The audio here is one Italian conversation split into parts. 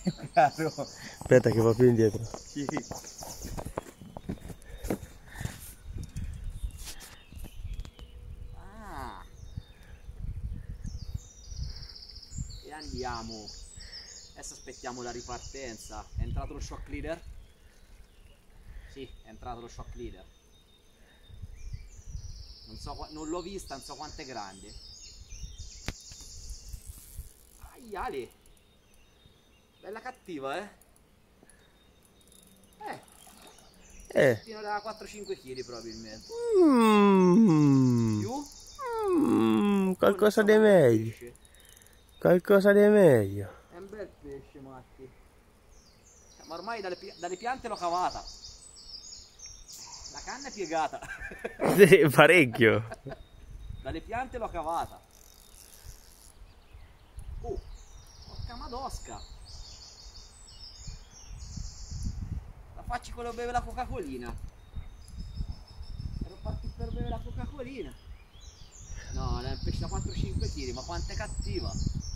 Caro. Aspetta che va più indietro. Sì. Ah. E andiamo. Adesso aspettiamo la ripartenza. È entrato lo shock leader? Sì, è entrato lo shock leader. Non so, non l'ho vista, non so quanto è grande. Aiale. Bella cattiva, eh? Fino da 4-5 kg probabilmente. Più? Qualcosa di meglio. Qualcosa di meglio. È un bel pesce, Matti. Ma ormai dalle piante l'ho cavata. La canna è piegata. Sì, parecchio. Dalle piante l'ho cavata. Oh, porca madosca. La faccio quello che beve la Coca-Colina. Ero partito per bere la Coca-Colina. No, è un pesce da 4-5 kg, ma quanto è cattiva.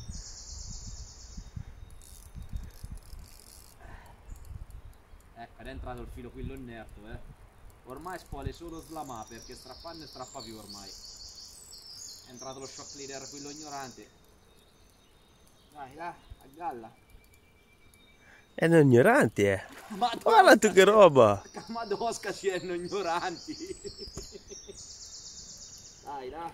Ecco, è entrato il filo quello innerto, Ormai spuole solo slamà, perché strappando e strappa più ormai. È entrato lo shock leader quello ignorante. Dai, là, a galla. È un ignorante, eh. Madosca, Guarda tu che roba. Madosca, c'erano ignoranti. Dai, là.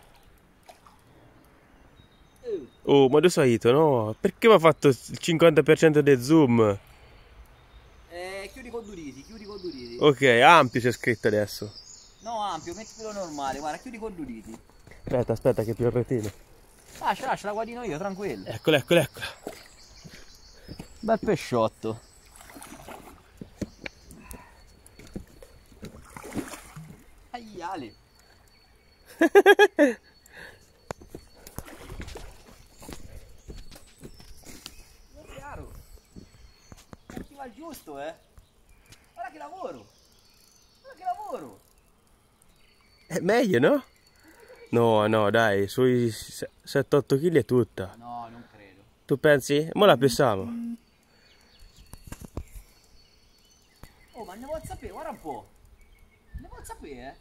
Oh, ma dove sei tu, no? Perché mi ha fatto il 50% del zoom? Chiudi con Duriti, chiudi con Duriti. Ok, ampio c'è scritto adesso. No, ampio, metti quello normale, guarda, chiudi con Duriti. Aspetta che più il retino. Lascia, la guardino io, tranquillo. Eccola. Bel pesciotto. Aiale. È chiaro. Chi va al giusto, Guarda che lavoro. Guarda che lavoro. È meglio, no? No, dai, sui 7-8 kg è tutta. No, non credo. Tu pensi? Mo la pesiamo. Oh, ma ne vuol sapere, guarda un po'. Ne vuol sapere,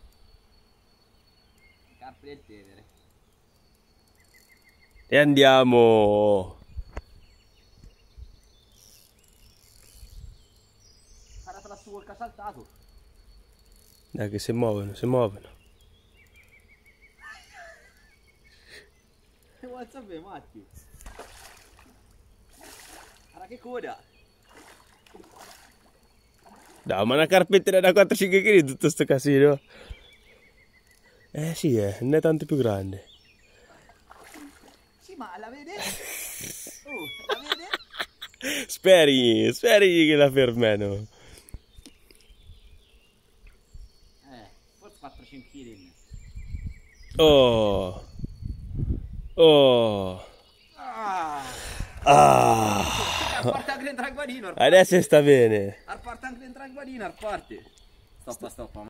Carpi del Tevere. E andiamo. Caratela su col saltato. Dai che si muovono. Ne vuol sapere, Matti. Guarda che coda. Dai, ma una carpettina da 4-5 kg tutto sto casino. Sì, non è tanto più grande. Sì, ma la vede? Oh, la vede? Speri che la fermano. Forse 4-5 kg. Oh. Porta anche dentro il guadino. Adesso sta bene. Porta anche dentro il guadino, parte. Stoppa.